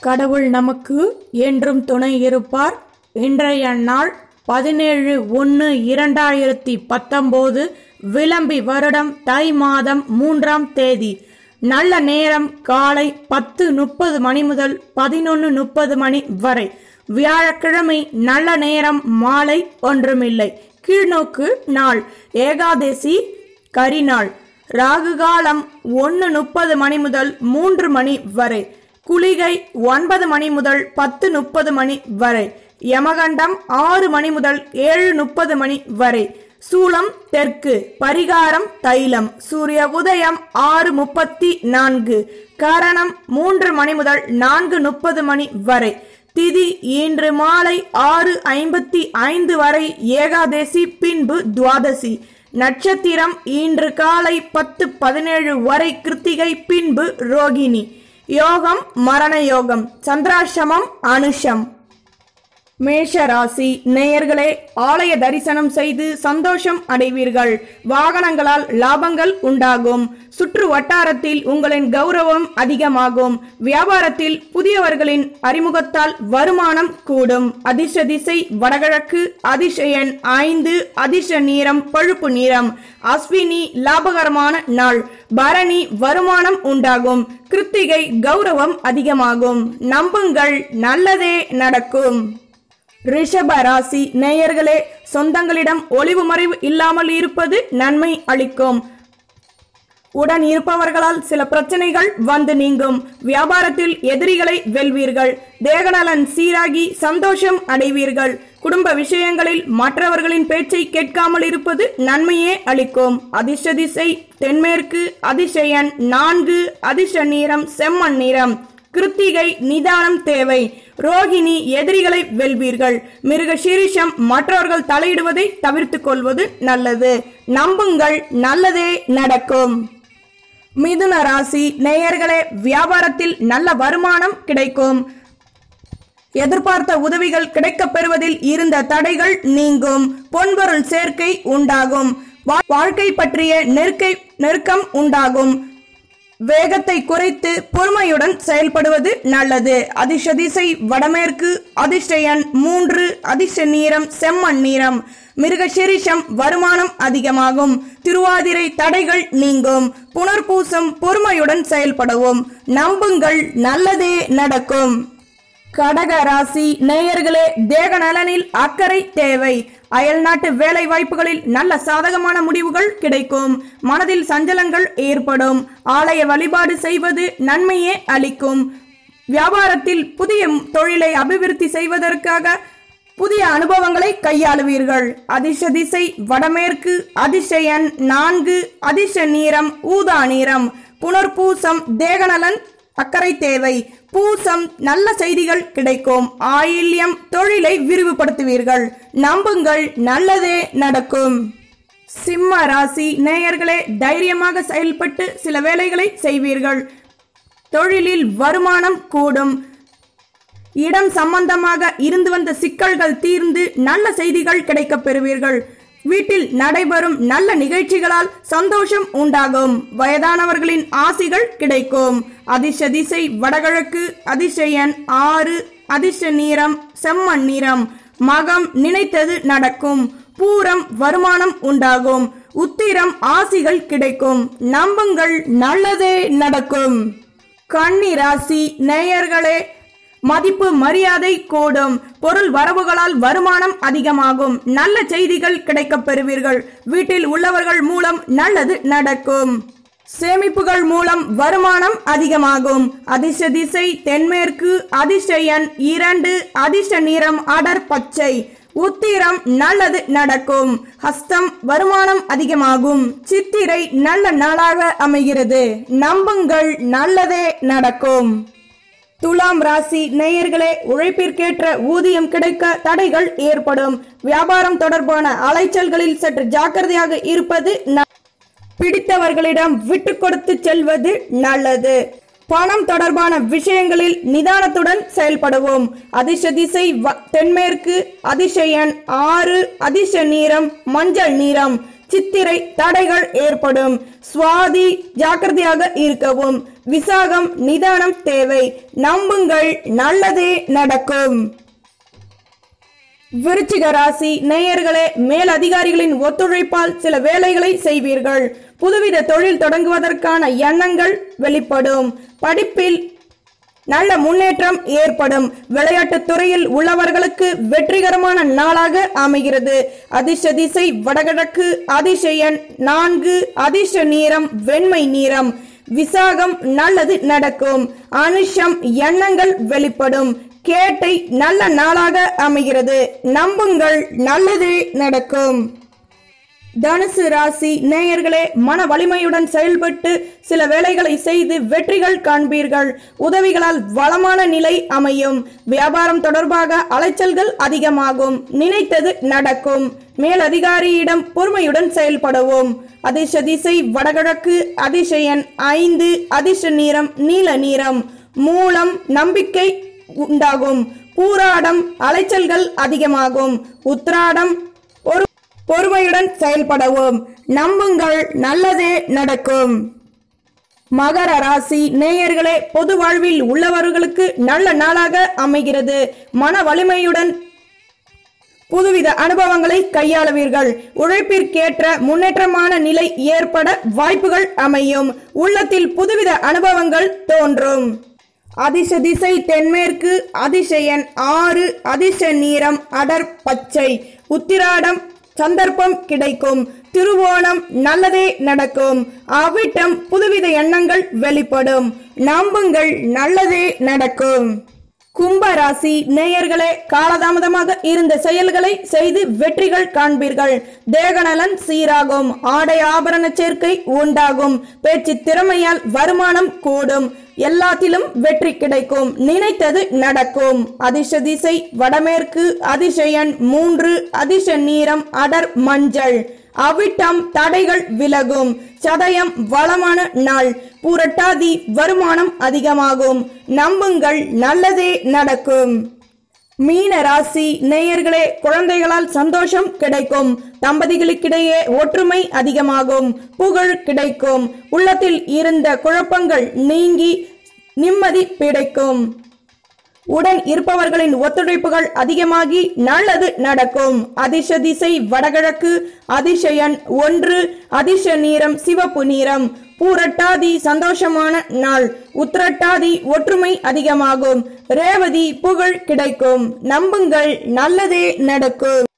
கடவுள் நமக்கு என்றும் துணை இருப்பார். இன்றைய நாள் 17/1/2019 விளம்பி வருடம் தை மாதம் 3ஆம் தேதி. நல்ல நேரம் காலை 10:30 மணி முதல் 11:30 மணி வரை. வியாழக்கிழமை நல்ல நேரம் மாலை ஒன்றுமில்லை. கீழ்நோக்கு நாள் ஏகாதசி கரிநாள். ராகு காலம் 1:30 மணி முதல் 3 மணி வரை. குளிகை 9 மணி முதல் 10:30 மணி வரை. யமகண்டம் 6 மணி முதல் 7:30 மணி வரை. சூலம் தெற்கு. பரிகாரம் தைலம். சூரிய உதயம் 6:34. கரணம் 3 மணி முதல் 4:30 மணி வரை. திதி இன்று மாலை 6:55 வரை ஏகாதசி, பின்பு துவாதசி. நட்சத்திரம் இன்று காலை 10:17 வரை கிருத்திகை, பின்பு ரோகிணி. யோகம் மரண யோகம். சந்திராஷ்டமம் அனுஷம். மேஷ ராசி நேயர்களே, ஆலய தரிசனம் செய்து சந்தோஷம் அடைவீர்கள். வாகனங்களால் லாபங்கள் உண்டாகும். சுற்று வட்டாரத்தில் உங்களின் கௌரவம் அதிகமாகும். வியாபாரத்தில் புதியவர்களின் அறிமுகத்தால் வருமானம் கூடும். அதிர்ஷ்ட திசை வடகிழக்கு. அதிர்ஷ்ட எண் 5. அதிர்ஷ்ட நிறம் பழுப்பு நிறம். அஸ்வினி லாபகரமான நாள். பரணி வருமானம் உண்டாகும். கிருத்திகை கௌரவம் அதிகமாகும். நம்புங்கள், நல்லதே நடக்கும். ரிஷப ராசி நேயர்களே, சொந்தங்களிடம் ஒளிவு மறைவு இல்லாமல் இருப்பது நன்மை அளிக்கும். உடன் இருப்பவர்களால் சில பிரச்சனைகள் வந்து நீங்கும். வியாபாரத்தில் எதிரிகளை வெல்வீர்கள். தேகநலன் சீராகி சந்தோஷம் அடைவீர்கள். குடும்ப விஷயங்களில் மற்றவர்களின் பேச்சை கேட்காமல் இருப்பது நன்மையே அளிக்கும். அதிர்ஷ்ட திசை தென்மேற்கு. அதிர்ஷ்ட எண் 4. அதிர்ஷ்ட நிறம் செம்மண் நிறம். கிருத்திகை நிதானம் தேவை. ரோகிணி எதிரிகளை வெல்வீர்கள். மிருக சீரிஷம் மற்றவர்கள் தலையிடுவதை தவிர்த்துக் கொள்வது நல்லது. நம்புங்கள், நல்லதே நடக்கும். மிதுன ராசி நேயர்களே, வியாபாரத்தில் நல்ல வருமானம் கிடைக்கும். எதிர்பார்த்த உதவிகள் கிடைக்கப் பெறுவதில் இருந்த தடைகள் நீங்கும். பொன்பொருள் சேர்க்கை உண்டாகும். வாழ்க்கை பற்றிய நெருக்கம் உண்டாகும். வேகத்தை குறைத்து பொறுமையுடன் செயல்படுவது நல்லது. அதிர்ஷ்ட திசை வடமேற்கு. அதிர்ஷ்ட எண் 3. அதிர்ஷ்ட நிறம் செம்மண் நிறம். மிருகசீரிஷம் வருமானம் அதிகமாகும். திருவாதிரை தடைகள் நீங்கும். புனர்பூசம் பொறுமையுடன் செயல்படவும். நம்புங்கள், நல்லதே நடக்கும். கடக ராசி நேயர்களே, தேக நலனில் அக்கறை தேவை. அயல்நாட்டு வேலை வாய்ப்புகளில் நல்ல சாதகமான முடிவுகள் கிடைக்கும். மனதில் சஞ்சலங்கள் ஏற்படும். ஆலய வழிபாடு செய்வது நன்மையே அளிக்கும். வியாபாரத்தில் புதிய தொழிலை அபிவிருத்தி செய்வதற்காக புதிய அனுபவங்களை கையாளுவீர்கள். அதிர்ஷ்ட திசை வடமேற்கு. அதிர்ஷ்ட எண் 4. அதிர்ஷ்ட நிறம் ஊதா நிறம். புனர்பூசம் தேகநலன் அக்கறை தேவை. பூசம் நல்ல செய்திகள் கிடைக்கும். ஆயில்யம் தொழிலை விரிவுபடுத்துவீர்கள். நம்புங்கள், நல்லதே நடக்கும். சிம்ம ராசி நேயர்களே, தைரியமாக செயல்பட்டு சில வேலைகளை செய்வீர்கள். தொழிலில் வருமானம் கூடும். இடம் சம்பந்தமாக இருந்து வந்த சிக்கல்கள் தீர்ந்து நல்ல செய்திகள் கிடைக்கப் பெறுவீர்கள். வீட்டில் நடைபெறும் நல்ல நிகழ்ச்சிகளால் சந்தோஷம் உண்டாகும். வயதானவர்களின் ஆசிகள் கிடைக்கும். அதிர்ஷ்ட திசை வடகிழக்கு. அதிர்ஷ்ட எண் 6. அதிர்ஷ்ட நிறம் செம்மண் நிறம். மகம் நினைத்தது நடக்கும். பூரம் வருமானம் உண்டாகும். உத்திரம் ஆசிகள் கிடைக்கும். நம்புங்கள், நல்லதே நடக்கும். கன்னி ராசி நேயர்களே, மதிப்பு மரியாதை கூடும். பொருள் வரவுகளால் வருமானம் அதிகமாகும். நல்ல செய்திகள் கிடைக்கப் பெறுவீர்கள். வீட்டில் உள்ளவர்கள் மூலம் நல்லது நடக்கும். சேமிப்புகள் மூலம் வருமானம் அதிகமாகும். அதிர்ஷ்ட திசை தென்மேற்கு. அதிர்ஷ்ட எண் 2. அதிர்ஷ்ட நிறம் அடர் பச்சை. உத்திரம் நல்லது நடக்கும். ஹஸ்தம் வருமானம் அதிகமாகும். சித்திரை நல்ல நாளாக அமைகிறது. நம்புங்கள், நல்லதே நடக்கும். துலாம் ராசி நேயர்களே, உழைப்பிற்கேற்ற ஊதியம் கிடைக்க தடைகள் ஏற்படும். வியாபாரம் தொடர்பான அலைச்சல்களில் சற்று ஜாக்கிரதையாக இருப்பது பிடித்தவர்களிடம் விட்டு கொடுத்து செல்வது நல்லது. பணம் தொடர்பான விஷயங்களில் நிதானத்துடன் செயல்படுவோம். அதிர்ஷ்ட திசை தென்மேற்கு. அதிர்ஷ்ட எண் 6. அதிர்ஷ்ட நிறம் மஞ்சள் நிறம். சித்திரை தடைகள் ஏற்படும். சுவாதி ஜாக்கிரதையாக இருக்கவும். விசாகம் நிதானம் தேவை. நம்புங்கள், நல்லதே நடக்கும். விருச்சிக ராசி நேயர்களே, மேல் அதிகாரிகளின் ஒத்துழைப்பால் சில வேலைகளை செய்வீர்கள். புதுவித தொழில் தொடங்குவதற்கான எண்ணங்கள் வெளிப்படும். படிப்பில் நல்ல முன்னேற்றம் ஏற்படும். விளையாட்டுத் துறையில் உள்ளவர்களுக்கு வெற்றிகரமான நாளாக அமைகிறது. அதிர்ஷ்ட திசை வடகிழக்கு. அதிர்ஷ்ட எண் 4. அதிர்ஷ்ட நிறம் வெண்மை நிறம். விசாகம் நல்லது நடக்கும். அனுஷம் எண்ணங்கள் வெளிப்படும். கேட்டை நல்ல நாளாக அமைகிறது. நம்புங்கள், நல்லதே நடக்கும். தனுசு ராசி நேயர்களே, மன வலிமையுடன் செயல்பட்டு சில வேலைகளை செய்து வெற்றிகள் காண்பீர்கள். உதவிகளால் வளமான நிலை அமையும். வியாபாரம் தொடர்பாக அலைச்சல்கள் அதிகமாகும். நினைத்தது நடக்கும். மேல் அதிகாரியிடம் பொறுமையுடன் செயல்படவும். அதிர்ஷ்ட திசை வடகிழக்கு. அதிர்ஷ்ட எண் 5. அதிர்ஷ்ட நிறம் நீல நிறம். மூலம் நம்பிக்கை உண்டாகும். பூராடம் அலைச்சல்கள் அதிகமாகும். உத்திராடம் பொறுமையுடன் செயல்படவும். நம்புங்கள், நல்லதே நடக்கும். மகர ராசி நேயர்களே, பொது வாழ்வில் உள்ளவர்களுக்கு நல்ல நாளாக அமைகிறது. மன வலிமையுடன் புதுவித அனுபவங்களை கையாளுவீர்கள். உழைப்பிற்கேற்ற முன்னேற்றமான நிலை ஏற்பட வாய்ப்புகள் அமையும். உள்ளத்தில் புதுவித அனுபவங்கள் தோன்றும். அதிர்ஷ்ட திசை தென்மேற்கு. அதிர்ஷ்ட எண் 6. அதிர்ஷ்ட நிறம் அடர் பச்சை. உத்திராடம் சந்தர்ப்பம் கிடைக்கும். திருவோணம் நல்லதே நடக்கும். அவிட்டம் புதுவித எண்ணங்கள் வெளிப்படும். நம்புங்கள், நல்லதே நடக்கும். கும்பராசி நேயர்களே, காலதாமதமாக இருந்த செயல்களை செய்து வெற்றிகள் காண்பீர்கள். தேகநலன் சீராகும். ஆடை ஆபரண சேர்க்கை உண்டாகும். பேச்சு திறமையால் வருமானம் கூடும். எல்லாத்திலும் வெற்றி கிடைக்கும். நினைத்தது நடக்கும். அதிர்ஷ்ட திசை வடமேற்கு. அதிர்ஷ்ட எண் 3. அதிர்ஷ்ட நிறம் அடர் மஞ்சள். அவிட்டம் தடைகள் விலகும். சதயம் வளமான நாள். பூரட்டாதி வருமானம் அதிகமாகும். நம்புங்கள், நல்லதே நடக்கும். மீன ராசி நேயர்களே, குழந்தைகளால் சந்தோஷம் கிடைக்கும். தம்பதிகளுக்கிடையே ஒற்றுமை அதிகமாகும். புகழ் கிடைக்கும். உள்ளத்தில் இருந்த குழப்பங்கள் நீங்கி நிம்மதி கிடைக்கும். உடன் இருப்பவர்களின் ஒத்துழைப்புகள் அதிகமாகி நல்லது நடக்கும். அதிர்ஷ்ட திசை வடகிழக்கு. அதிர்ஷ்ட எண் 1. அதிர்ஷ்ட நிறம் சிவப்பு நிறம். பூரட்டாதி சந்தோஷமான நாள். உத்திரட்டாதி ஒற்றுமை அதிகமாகும். ரேவதி புகழ் கிடைக்கும். நம்புங்கள், நல்லதே நடக்கும்.